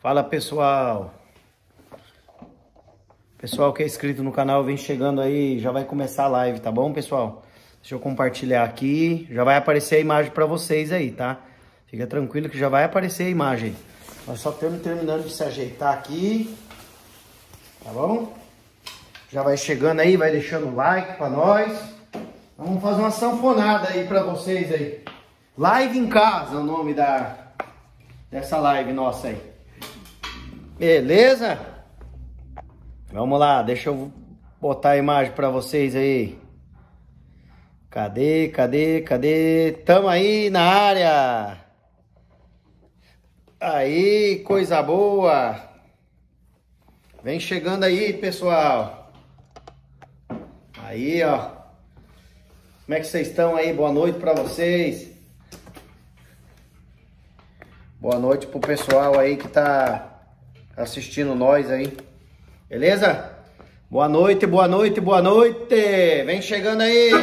Fala pessoal, pessoal que é inscrito no canal, vem chegando aí, já vai começar a live, tá bom pessoal? Deixa eu compartilhar aqui, já vai aparecer a imagem pra vocês aí, tá? Fica tranquilo que já vai aparecer a imagem. Nós só estamos terminando de se ajeitar aqui, tá bom? Já vai chegando aí, vai deixando o like pra nós. Vamos fazer uma sanfonada aí pra vocês aí. Live em casa é o nome dessa live nossa aí. Beleza? Vamos lá, deixa eu botar a imagem pra vocês aí. Cadê? Tamo aí na área. Aí, coisa boa. Vem chegando aí, pessoal. Aí, ó. Como é que vocês estão aí? Boa noite pra vocês. Boa noite pro pessoal aí que tá assistindo nós aí. Beleza? Boa noite. Vem chegando aí.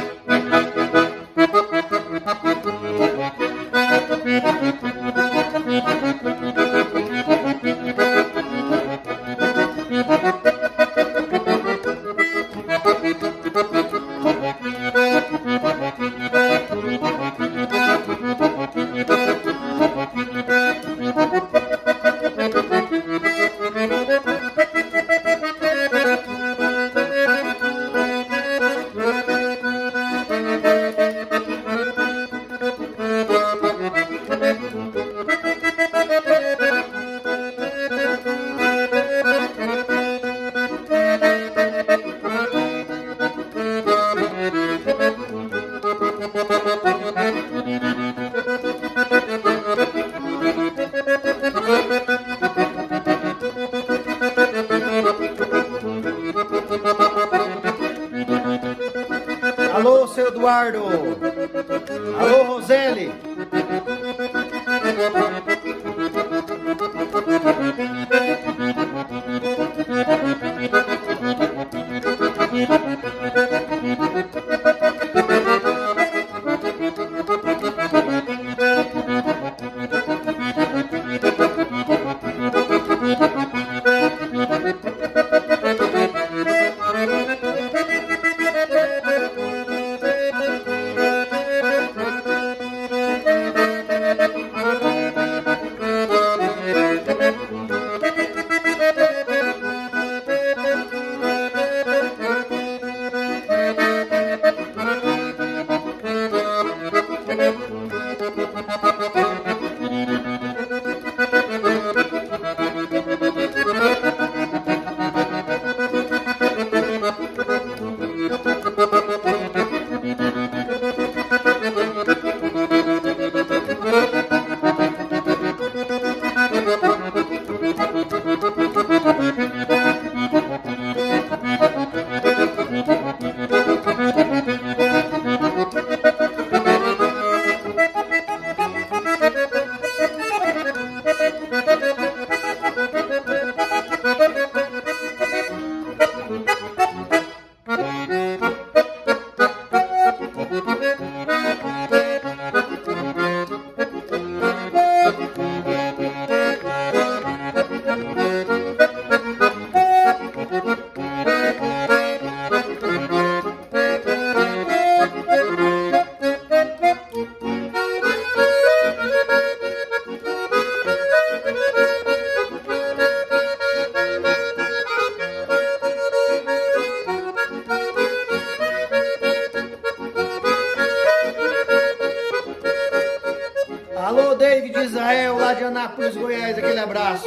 Alô, seu Eduardo. Alô, Roseli. Alô, David Israel, lá de Anápolis, Goiás, aquele abraço.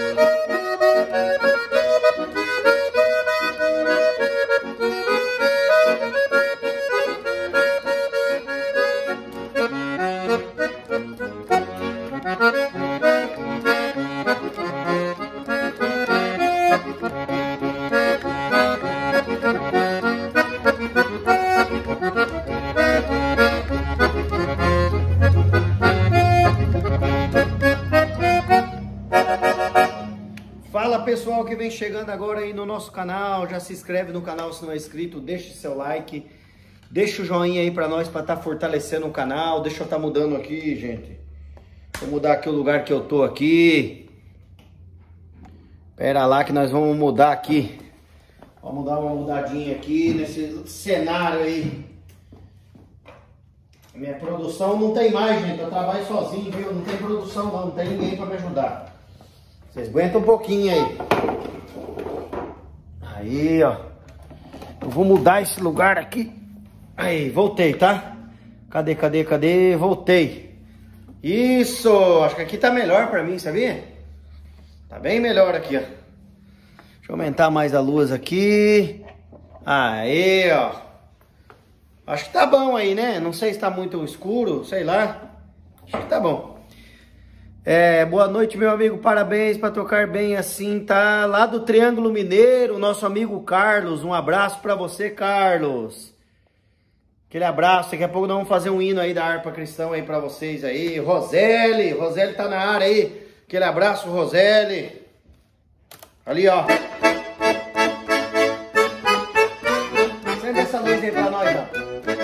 Fala pessoal que vem chegando agora aí no nosso canal, já se inscreve no canal se não é inscrito, deixa seu like, deixa o joinha aí pra nós, pra estar fortalecendo o canal. Deixa eu estar mudando aqui, gente. Vou mudar aqui o lugar que eu tô aqui. Pera lá que nós vamos mudar aqui. Vamos dar uma mudadinha aqui nesse cenário aí. Minha produção não tem mais, gente. Eu trabalho sozinho, viu? Não tem produção não tem ninguém pra me ajudar. Vocês aguentam um pouquinho aí. Aí, ó. Eu vou mudar esse lugar aqui. Aí, voltei, tá? Cadê? Voltei. Isso! Acho que aqui tá melhor pra mim, sabia? Tá bem melhor aqui, ó. Deixa eu aumentar mais a luz aqui. Aí, ó. Acho que tá bom aí, né? Não sei se tá muito escuro, sei lá. Acho que tá bom. Boa noite, meu amigo. Parabéns pra tocar bem assim, tá? Lá do Triângulo Mineiro, nosso amigo Carlos. Um abraço pra você, Carlos. Aquele abraço. Daqui a pouco nós vamos fazer um hino aí da harpa cristã aí pra vocês aí. Roseli tá na área aí. Aquele abraço, Roseli. Ali, ó. Acende essa luz aí pra nós, ó.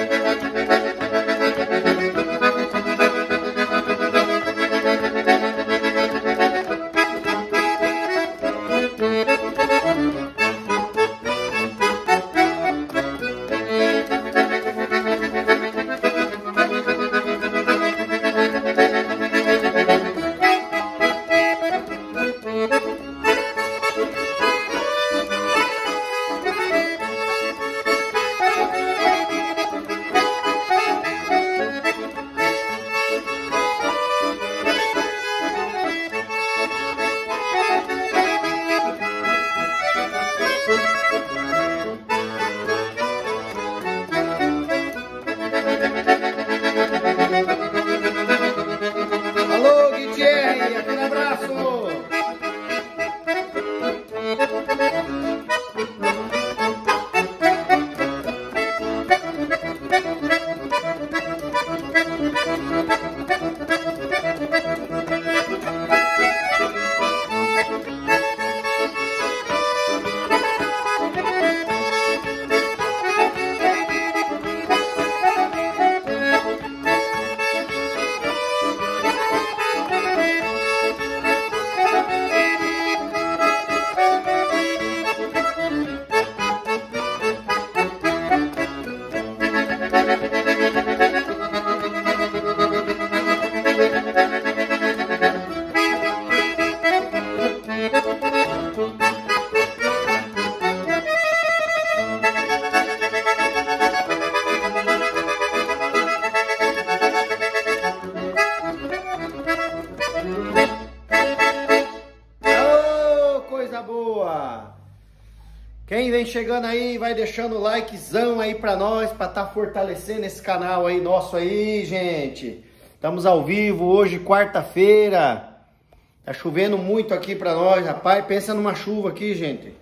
Quem vem chegando aí, vai deixando o likezão aí pra nós, pra tá fortalecendo esse canal aí nosso aí, gente. Estamos ao vivo hoje, quarta-feira. Tá chovendo muito aqui pra nós, rapaz. Pensa numa chuva aqui, gente.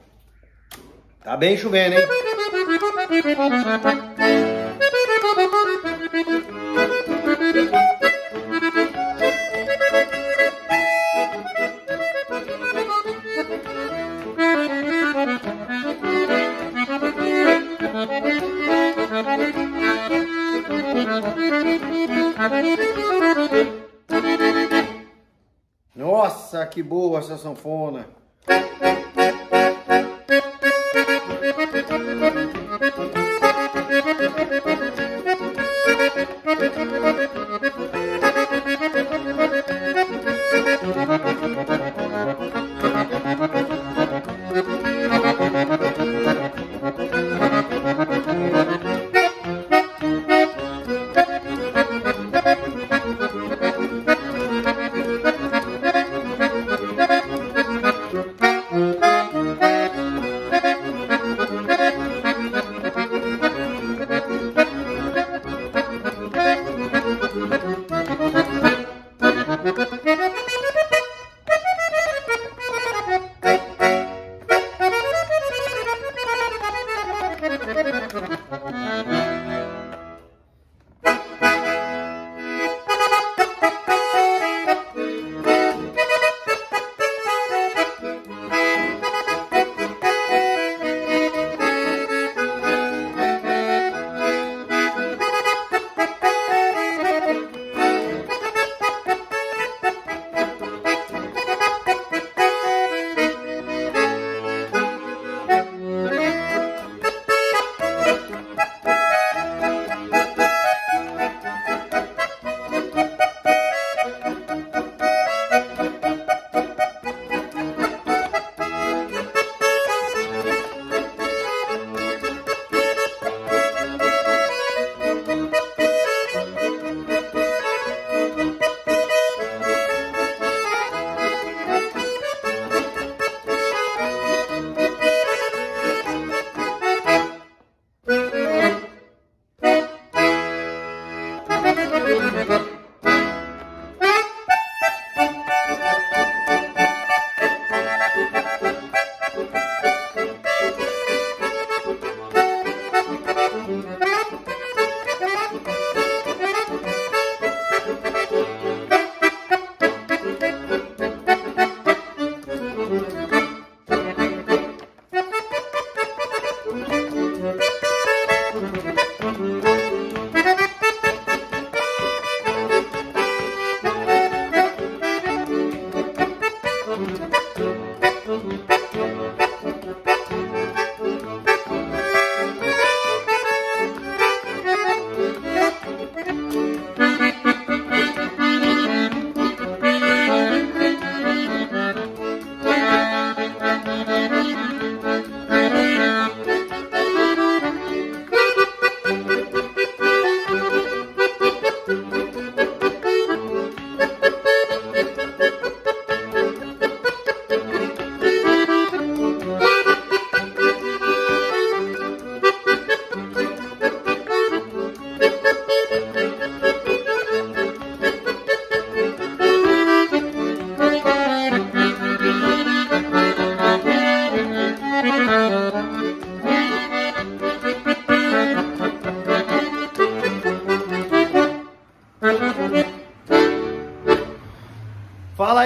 Tá bem chovendo, hein? Nossa, que boa essa sanfona.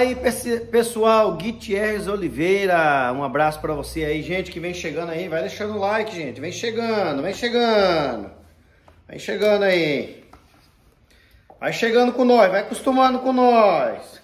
aí, pessoal, Gutierrez Oliveira, um abraço pra você aí, gente que vem chegando aí, vai deixando o like, gente, vem chegando, vem chegando, vem chegando aí, vai chegando com nós, vai acostumando com nós.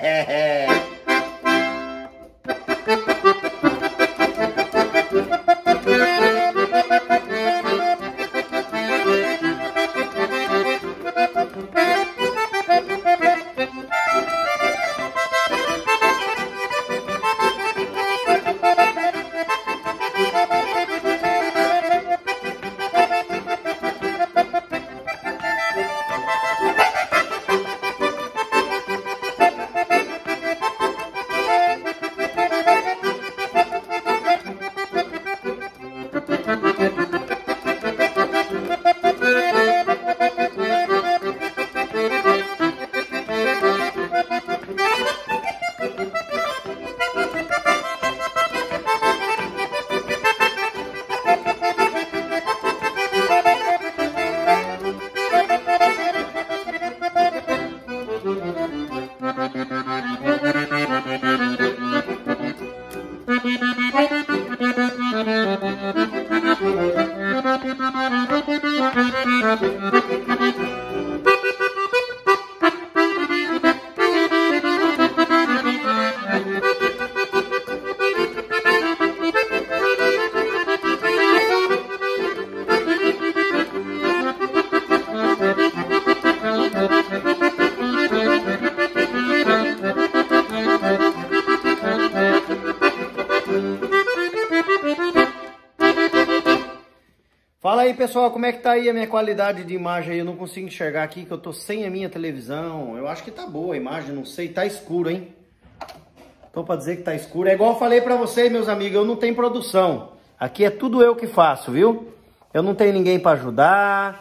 Fala aí, pessoal, como é que tá aí a minha qualidade de imagem aí? Eu não consigo enxergar aqui, que eu tô sem a minha televisão. Eu acho que tá boa a imagem, não sei, tá escuro, hein? Tô pra dizer que tá escuro. É igual eu falei pra vocês, meus amigos, eu não tenho produção. Aqui é tudo eu que faço, viu? Eu não tenho ninguém pra ajudar.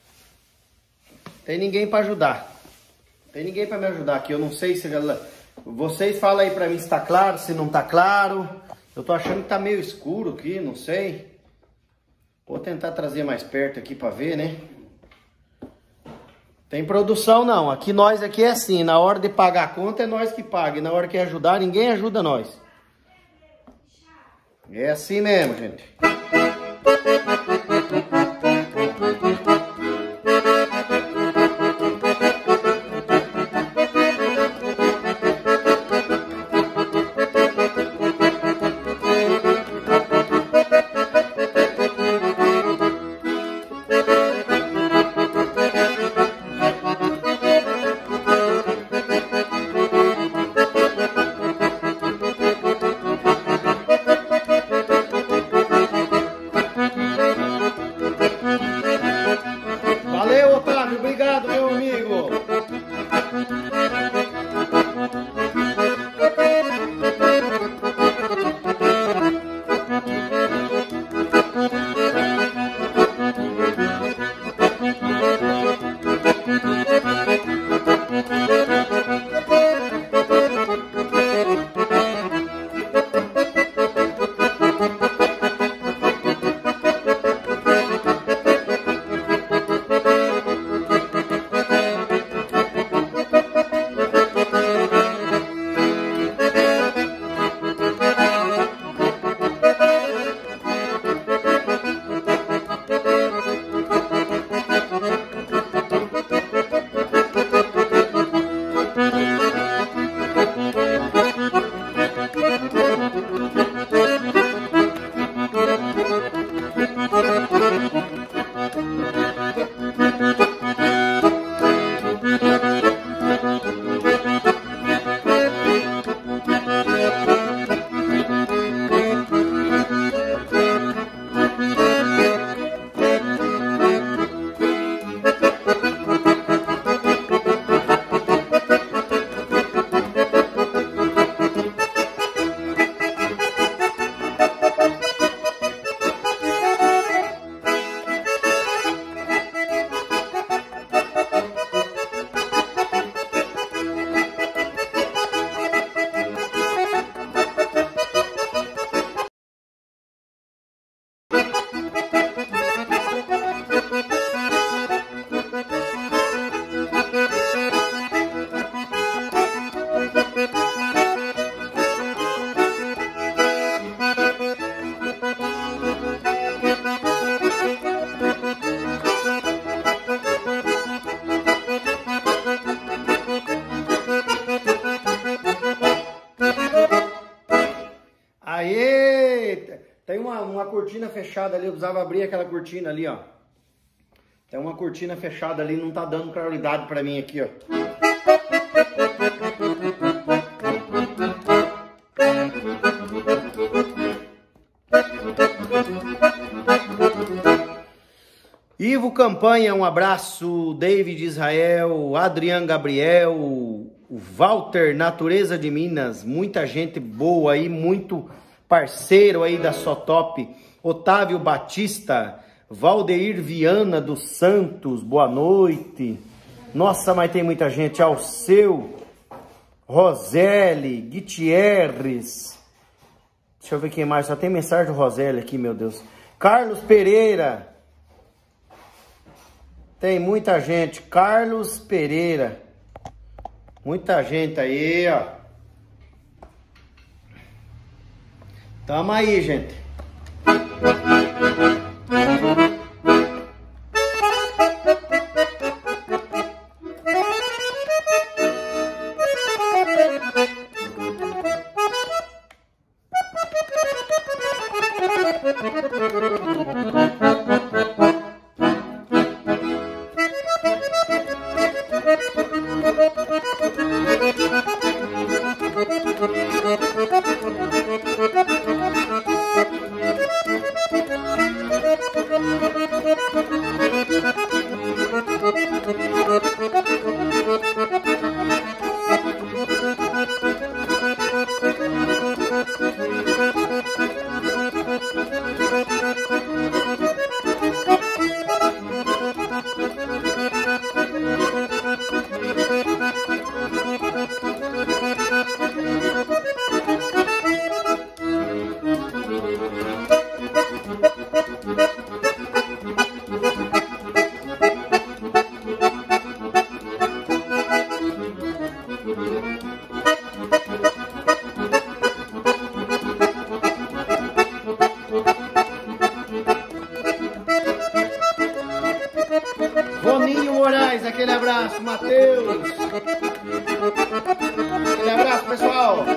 Tem ninguém pra ajudar. Tem ninguém pra me ajudar aqui. Eu não sei se... Vocês falam aí pra mim se tá claro, se não tá claro. Eu tô achando que tá meio escuro aqui, não sei. Vou tentar trazer mais perto aqui pra ver, né? Tem produção não. Aqui nós aqui é assim. Na hora de pagar a conta é nós que paga. E na hora que ajudar, ninguém ajuda nós. É assim mesmo, gente. Aê! Tem uma cortina fechada ali, eu precisava abrir aquela cortina ali, ó. Tem uma cortina fechada ali, não tá dando claridade pra mim aqui, ó. Ivo Campanha, um abraço. David Israel, Adriano Gabriel, o Walter Natureza de Minas, muita gente boa aí, muito parceiro aí da Sotop. Otávio Batista, Valdeir Viana dos Santos, boa noite. Nossa, mas tem muita gente. Alceu, Roseli, Gutierrez. Deixa eu ver quem mais. Só tem mensagem do Roseli aqui, meu Deus. Carlos Pereira. Tem muita gente. Carlos Pereira. Muita gente aí, ó. Tamo aí, gente. Roninho Moraes, aquele abraço, Matheus. Aquele abraço, pessoal.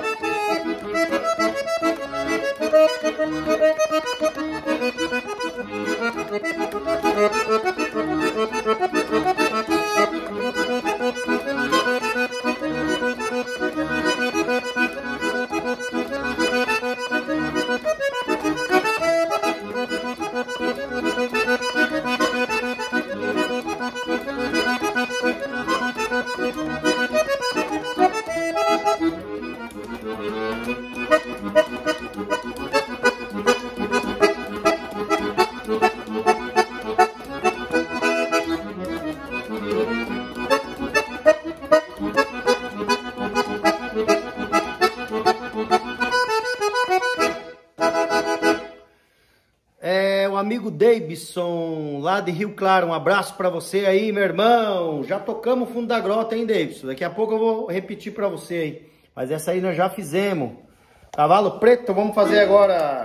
O amigo Davidson, lá de Rio Claro, um abraço pra você aí, meu irmão. Já tocamos o fundo da grota, hein, Davidson? Daqui a pouco eu vou repetir pra você aí. Mas essa aí nós já fizemos. Cavalo Preto, vamos fazer agora.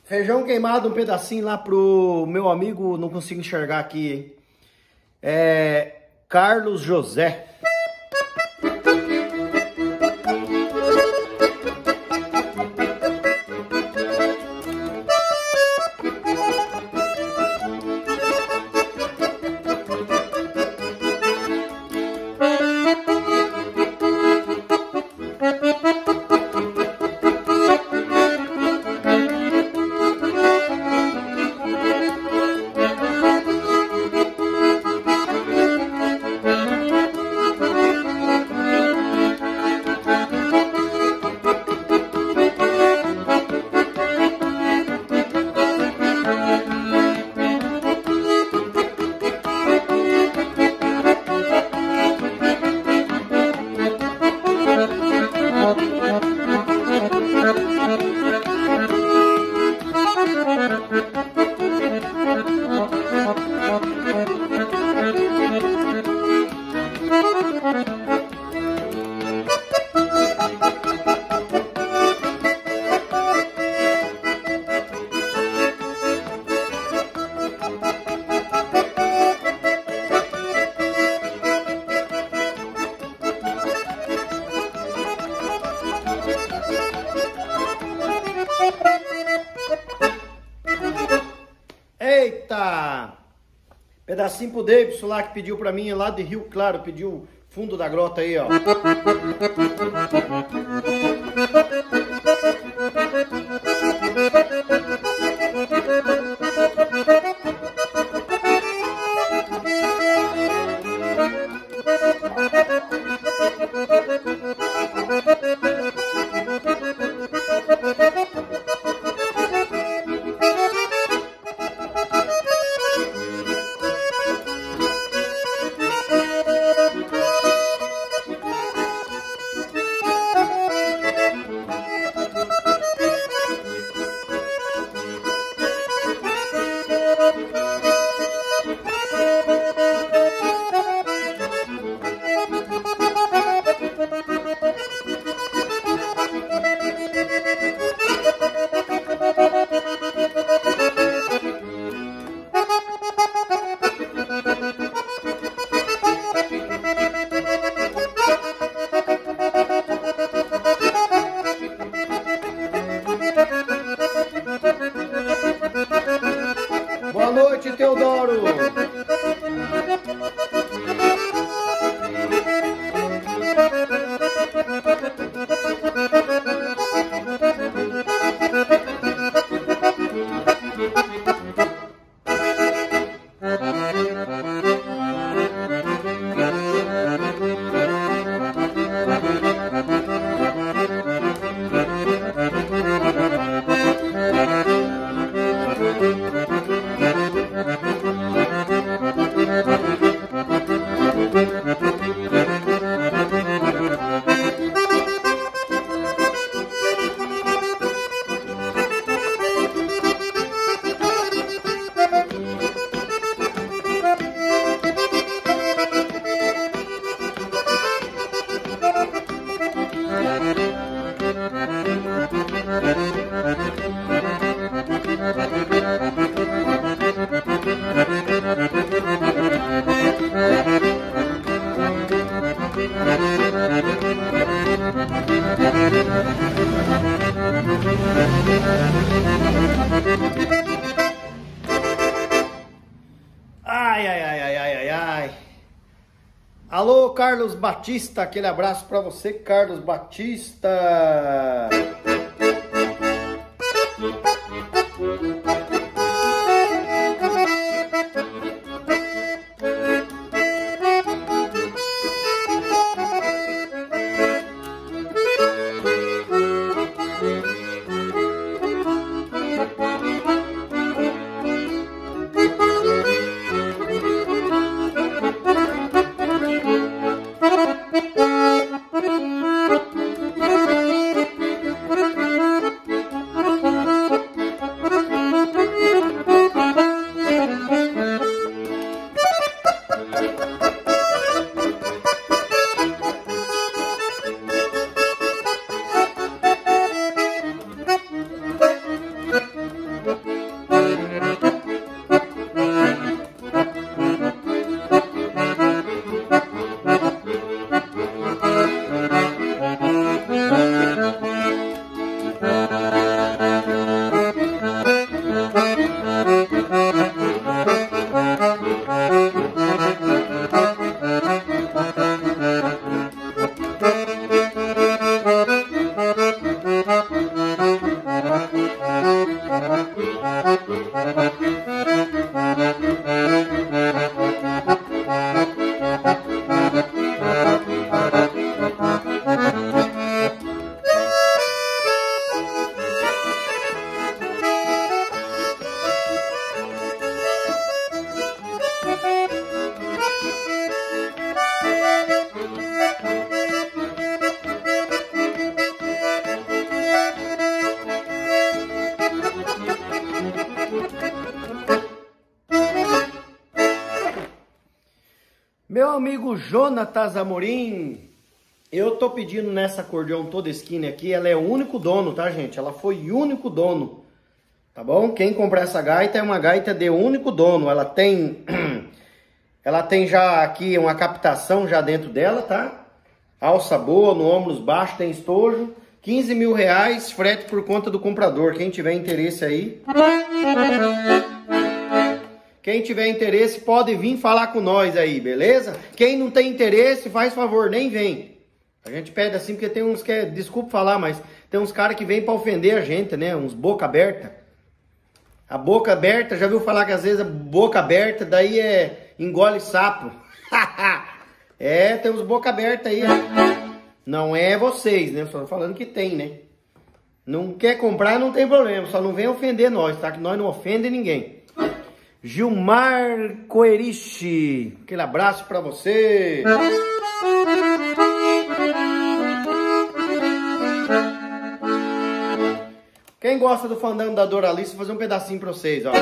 Feijão queimado, um pedacinho lá pro meu amigo, não consigo enxergar aqui, hein? Carlos José. Eita! Pedacinho pro Davidson lá que pediu pra mim, lá de Rio Claro, pediu fundo da grota aí, ó. Boa noite, Teodoro! Ai, ai, ai, ai, ai, ai, ai. Alô, Carlos Batista, aquele abraço pra você, Carlos Batista. amigo Jonatas Amorim, eu tô pedindo nessa acordeão toda skinny aqui, ela é o único dono, tá, gente? Ela foi o único dono, tá bom? Quem comprar essa gaita é uma gaita de único dono, ela tem já aqui uma captação já dentro dela, tá? Alça boa, no ombros baixo, tem estojo, 15 mil reais, frete por conta do comprador, quem tiver interesse aí... Quem tiver interesse pode vir falar com nós aí, beleza? Quem não tem interesse, faz favor, nem vem. A gente pede assim porque tem uns que, desculpa falar, mas tem uns caras que vêm pra ofender a gente, né? Uns boca aberta. A boca aberta, já viu falar que às vezes a boca aberta daí engole sapo. Tem uns boca aberta aí. Não é vocês, né? Só tô falando que tem, né? Não quer comprar, não tem problema. Só não vem ofender nós, tá? Que nós não ofende ninguém. Gilmar Coeriche, aquele abraço pra você. Quem gosta do fandango da Doralice, vou fazer um pedacinho pra vocês, ó.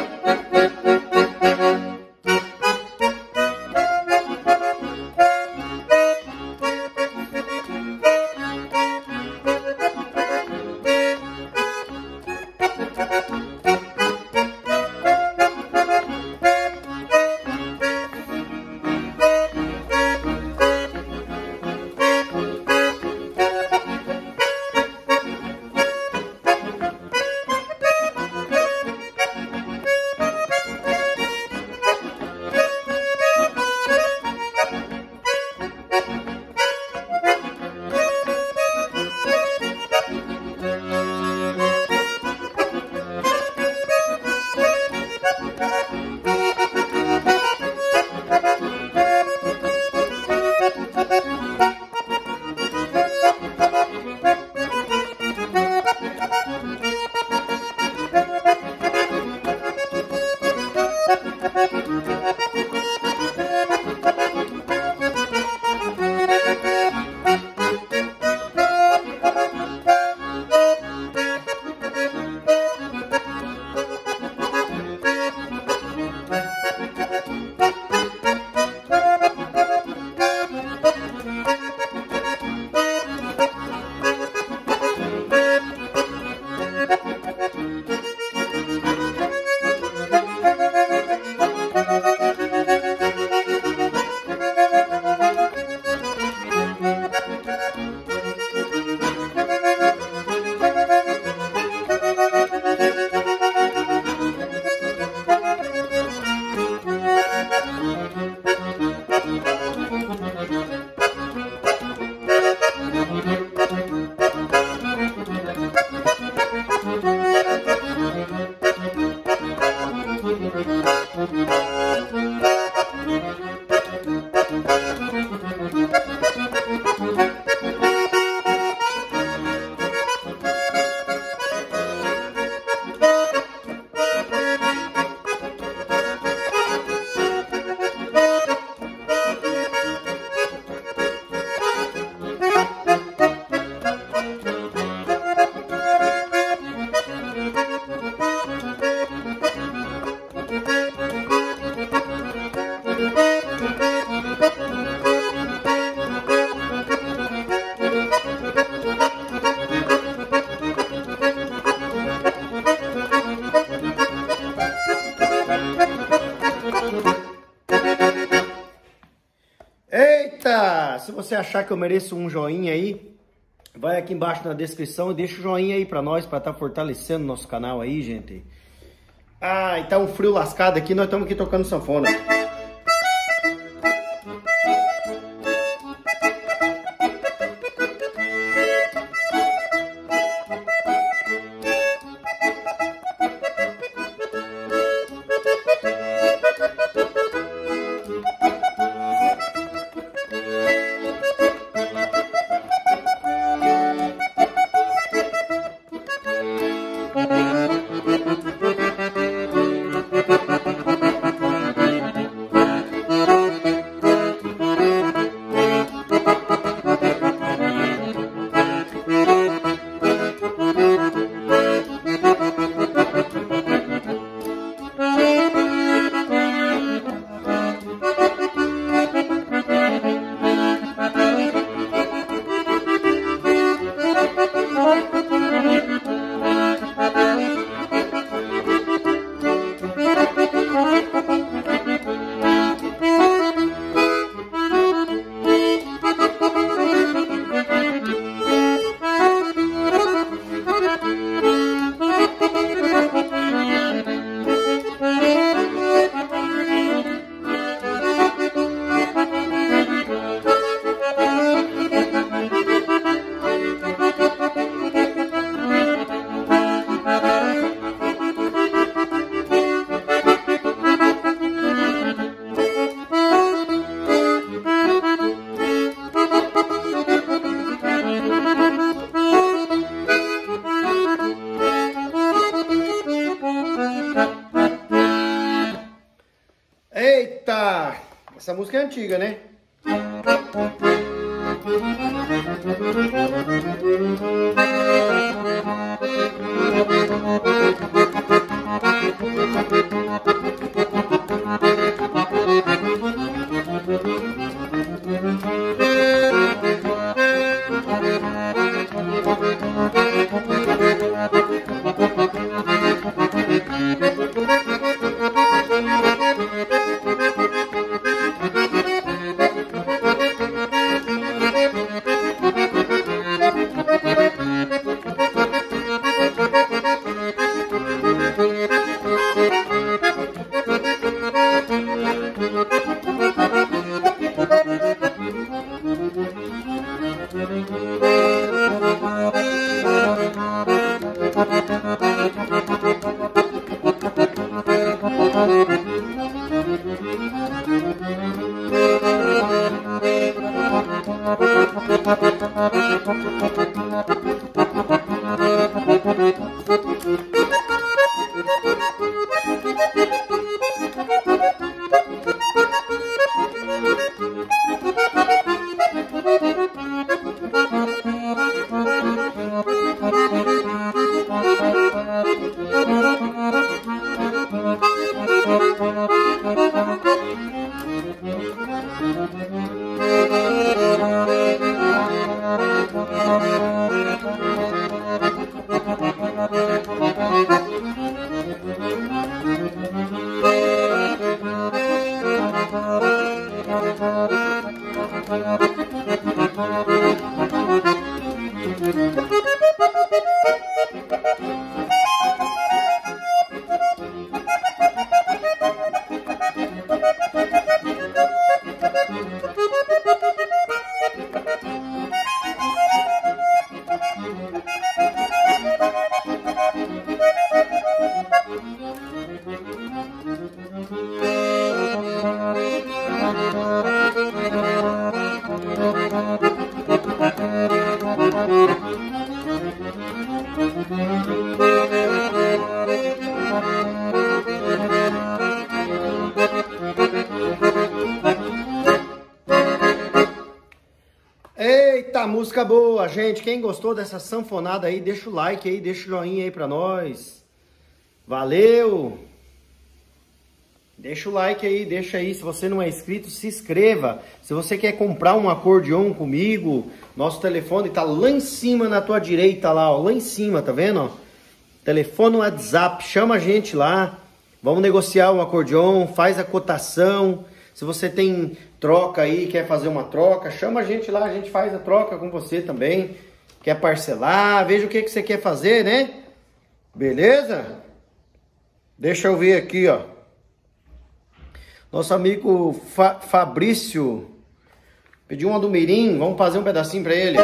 Eita! Se você achar que eu mereço um joinha aí, vai aqui embaixo na descrição e deixa o joinha aí pra nós, pra estar fortalecendo nosso canal aí, gente. Ah, e tá um frio lascado aqui, nós estamos aqui tocando sanfona. Essa música é antiga, né? Eita, música boa, gente. Quem gostou dessa sanfonada aí, deixa o like aí, deixa o joinha aí pra nós. Valeu! Deixa o like aí, deixa aí. Se você não é inscrito, se inscreva. Se você quer comprar um acordeon comigo, nosso telefone tá lá em cima na tua direita, lá, ó, lá em cima, tá vendo? Ó? Telefone WhatsApp, chama a gente lá. Vamos negociar um acordeon, faz a cotação. Se você tem troca aí, quer fazer uma troca, chama a gente lá, a gente faz a troca com você também. Quer parcelar, veja o que você quer fazer, né? Beleza? Deixa eu ver aqui, ó. Nosso amigo Fabrício pediu uma do Mirim, vamos fazer um pedacinho pra ele.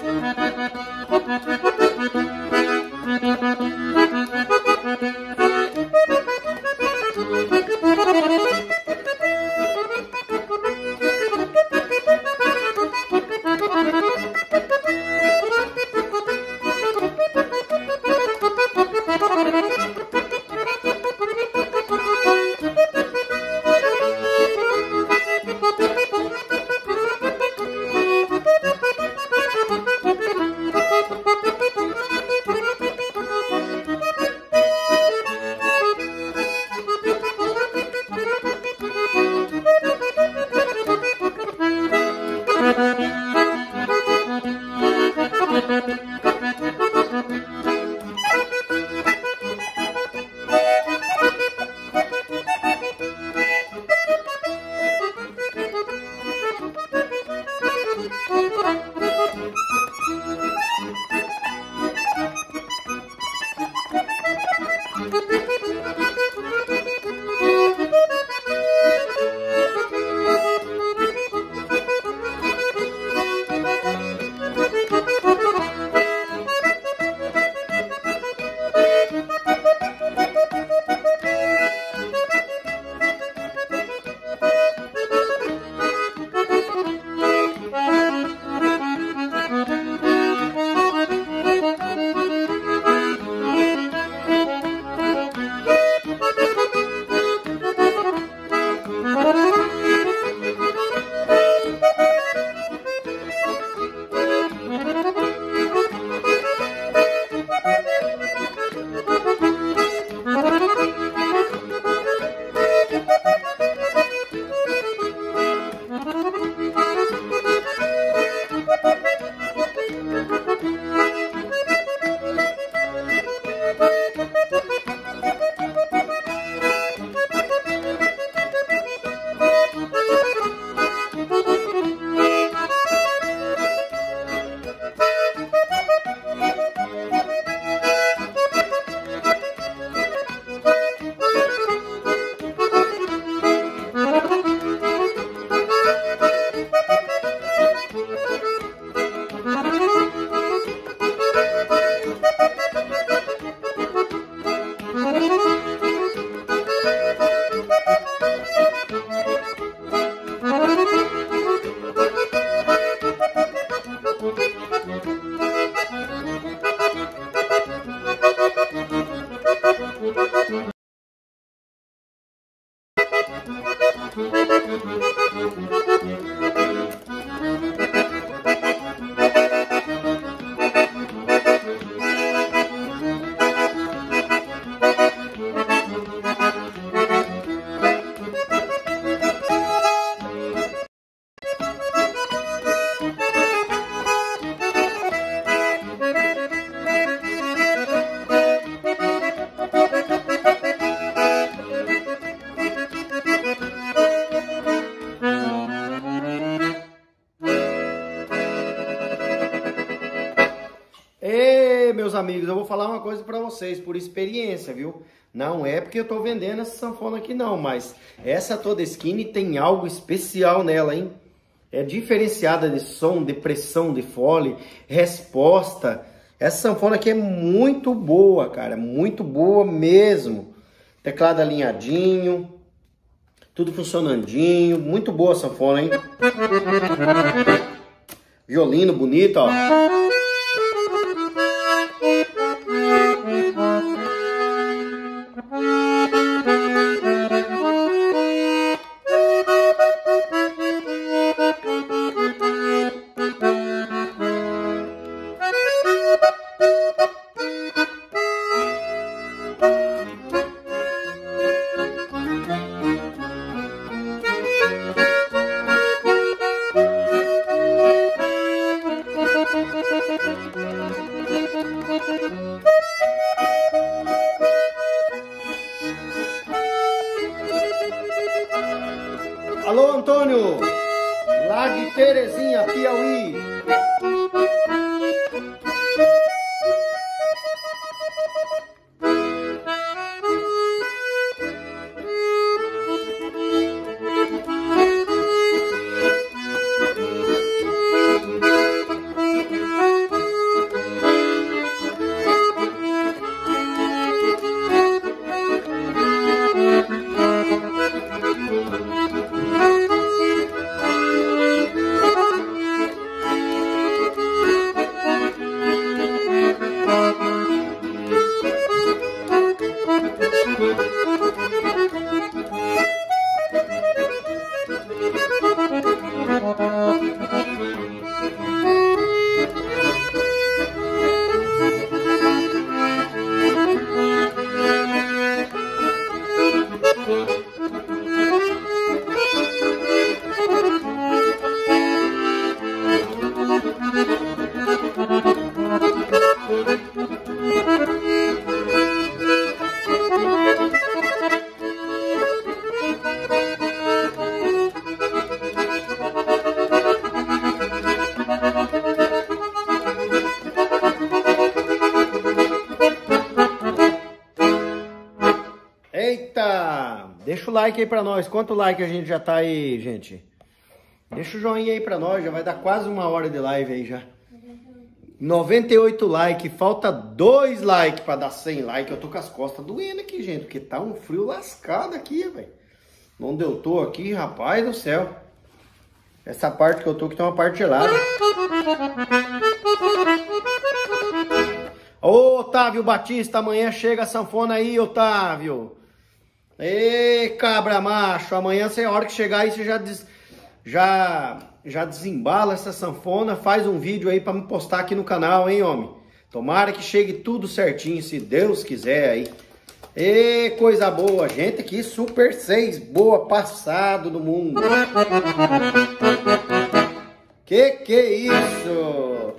Meus amigos, eu vou falar uma coisa para vocês, por experiência, viu? Não é porque eu tô vendendo essa sanfona aqui não, mas essa Todeskine tem algo especial nela, hein? É diferenciada de som, de pressão de fole, resposta. Essa sanfona aqui é muito boa, cara, muito boa mesmo. Teclado alinhadinho, tudo funcionandinho, muito boa a sanfona, hein? Violino bonito, ó. Alô, Antônio, lá de Terezinha, Piauí. Deixa o like aí pra nós. Quanto like a gente já tá aí, gente? Deixa o joinha aí pra nós. Já vai dar quase 1 hora de live aí já. 98 likes. Falta 2 likes pra dar 100 likes. Eu tô com as costas doendo aqui, gente. Porque tá um frio lascado aqui, velho. Onde eu tô aqui, rapaz do céu. Essa parte que eu tô aqui tem uma parte gelada. Ô, Otávio Batista, amanhã chega a sanfona aí, Otávio. Ê, cabra macho, amanhã, a hora que chegar aí, você já desembala essa sanfona, faz um vídeo aí pra me postar aqui no canal, hein, homem? Tomara que chegue tudo certinho, se Deus quiser aí. Ê, coisa boa, gente, aqui Super 6, boa, passado do mundo. Que é isso?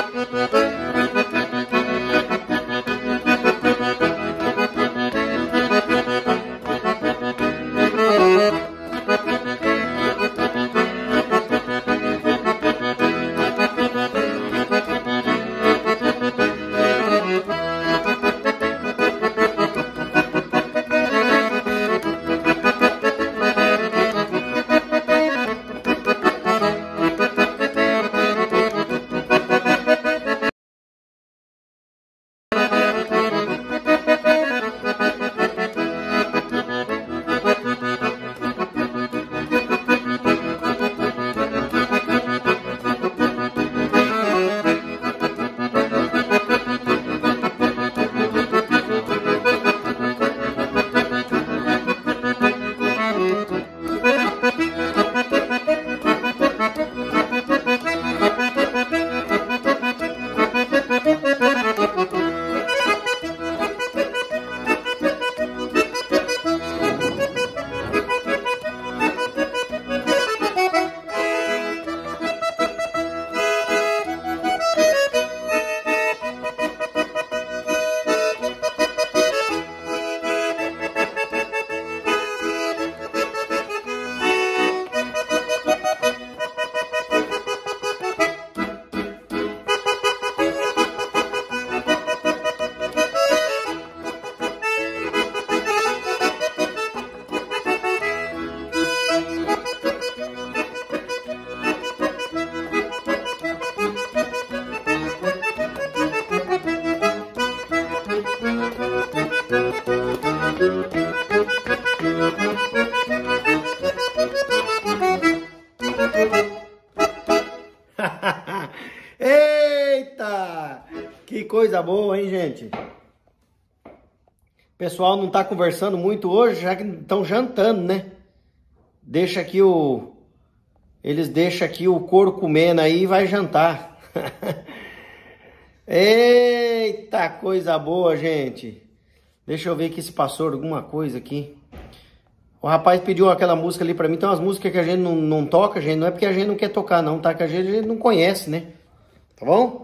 Eita! Que coisa boa, hein, gente? O pessoal não tá conversando muito hoje, já que estão jantando, né? Deixa aqui Eles deixam aqui o couro comendo aí e vai jantar. Eita, coisa boa, gente. Deixa eu ver aqui se passou alguma coisa aqui. O rapaz pediu aquela música ali pra mim. Tem umas músicas que a gente não toca, gente. Não é porque a gente não quer tocar, não, tá? Que a gente não conhece, né? Tá bom?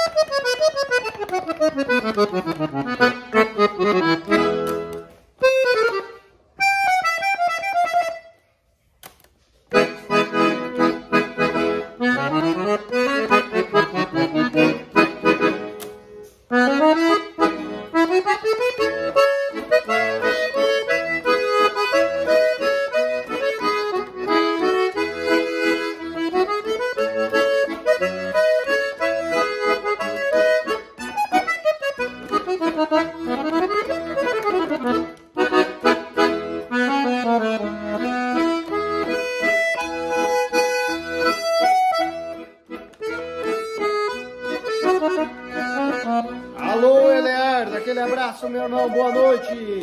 Alô, Eleardo, aquele abraço, meu irmão, boa noite.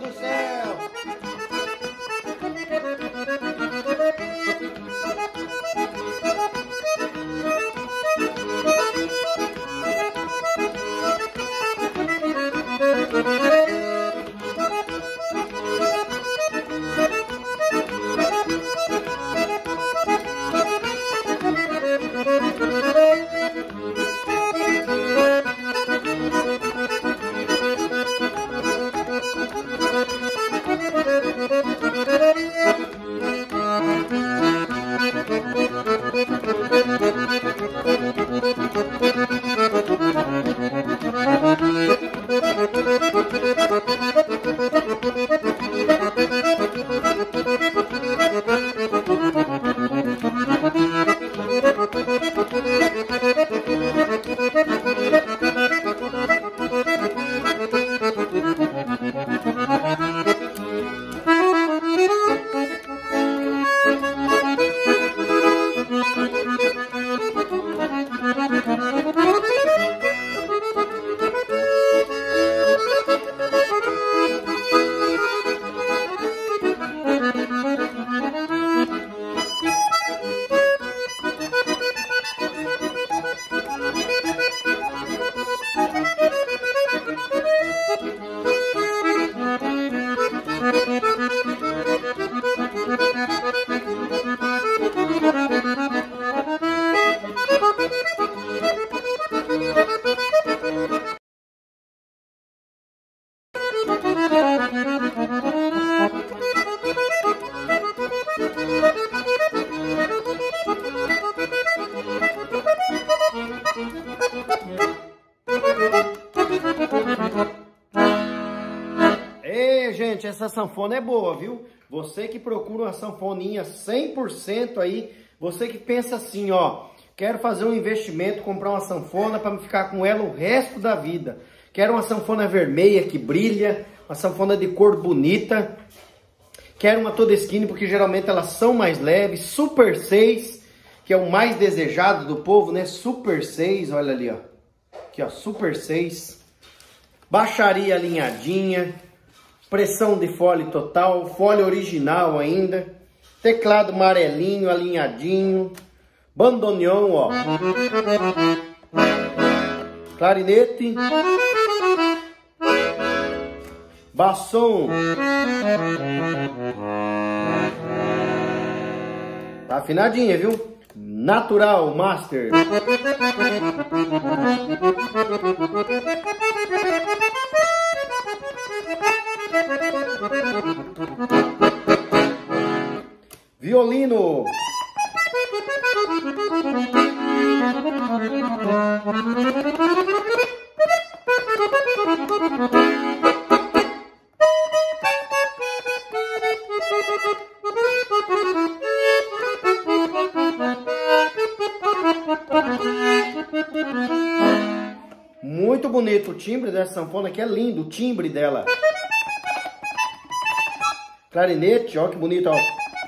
do céu! Gente, essa sanfona é boa, viu? Você que procura uma sanfoninha 100% aí, você que pensa assim, ó, quero fazer um investimento, comprar uma sanfona para ficar com ela o resto da vida. Quero uma sanfona vermelha que brilha, uma sanfona de cor bonita. Quero uma Todeschini, porque geralmente elas são mais leves. Super 6, que é o mais desejado do povo, né? Super 6, olha ali, ó. Aqui, ó, Super 6. Baixaria alinhadinha. Pressão de fole total, fole original ainda, teclado amarelinho, alinhadinho, bandoneon, ó, clarinete, bassom, tá afinadinha, viu? Natural, master. Violino. Muito bonito o timbre dessa sanfona aqui, é lindo o timbre dela. Clarinete, ó que bonito, ó.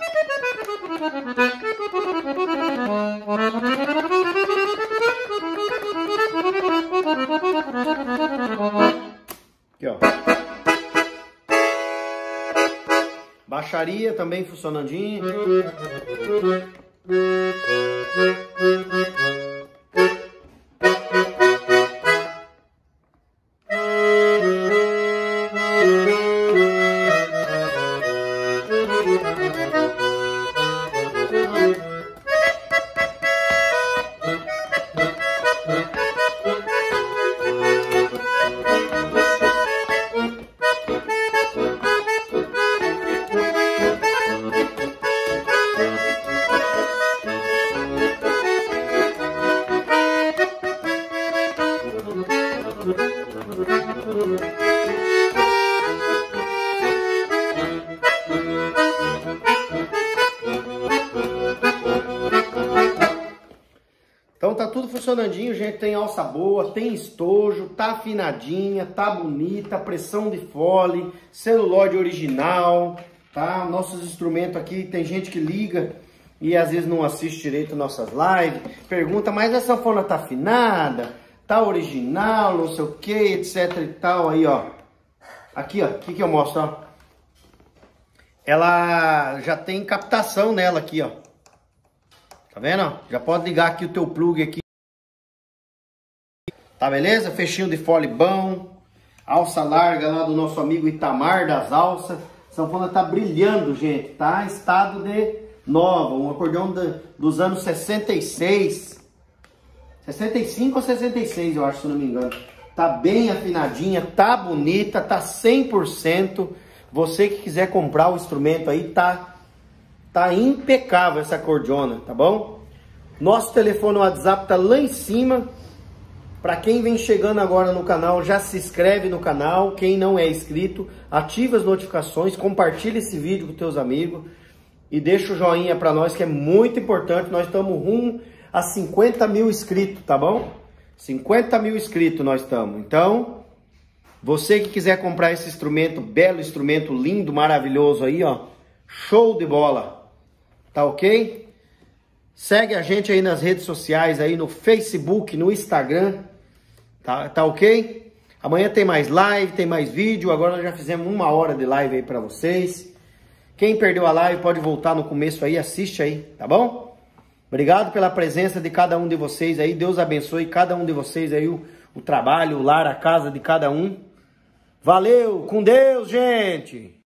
Aqui, ó. Baixaria também funcionandinho. Então tá tudo funcionandinho, gente, tem alça boa, tem estojo, tá afinadinha, tá bonita, pressão de fole, celulose original, tá? Nossos instrumentos aqui, tem gente que liga e às vezes não assiste direito nossas lives, pergunta, mas a sanfona tá afinada, tá original, não sei o que, etc e tal, aí ó, Aqui, ó, o que eu mostro, ó. Ela já tem captação nela aqui, ó. Tá vendo? Já pode ligar aqui o teu plug aqui. Tá beleza? Fechinho de fole bom. Alça larga lá do nosso amigo Itamar das alças. A sanfona tá brilhando, gente. Tá? Estado de nova. Um acordeão dos anos 66. 65 ou 66, eu acho, se não me engano. Tá bem afinadinha, tá bonita, tá 100%. Você que quiser comprar o instrumento aí, tá impecável essa acordeona, tá bom? Nosso telefone WhatsApp tá lá em cima. Para quem vem chegando agora no canal, já se inscreve no canal. Quem não é inscrito, ativa as notificações, compartilha esse vídeo com teus amigos e deixa o joinha para nós, que é muito importante. Nós estamos rumo a 50 mil inscritos, tá bom? 50 mil inscritos nós estamos. Então, você que quiser comprar esse instrumento, belo instrumento, lindo, maravilhoso aí, ó. Show de bola. Tá ok? Segue a gente aí nas redes sociais, aí no Facebook, no Instagram. Tá ok? Amanhã tem mais live, tem mais vídeo. Agora nós já fizemos 1 hora de live aí pra vocês. Quem perdeu a live pode voltar no começo aí, assiste aí, tá bom? Obrigado pela presença de cada um de vocês aí. Deus abençoe cada um de vocês aí, o trabalho, o lar, a casa de cada um. Valeu, com Deus, gente!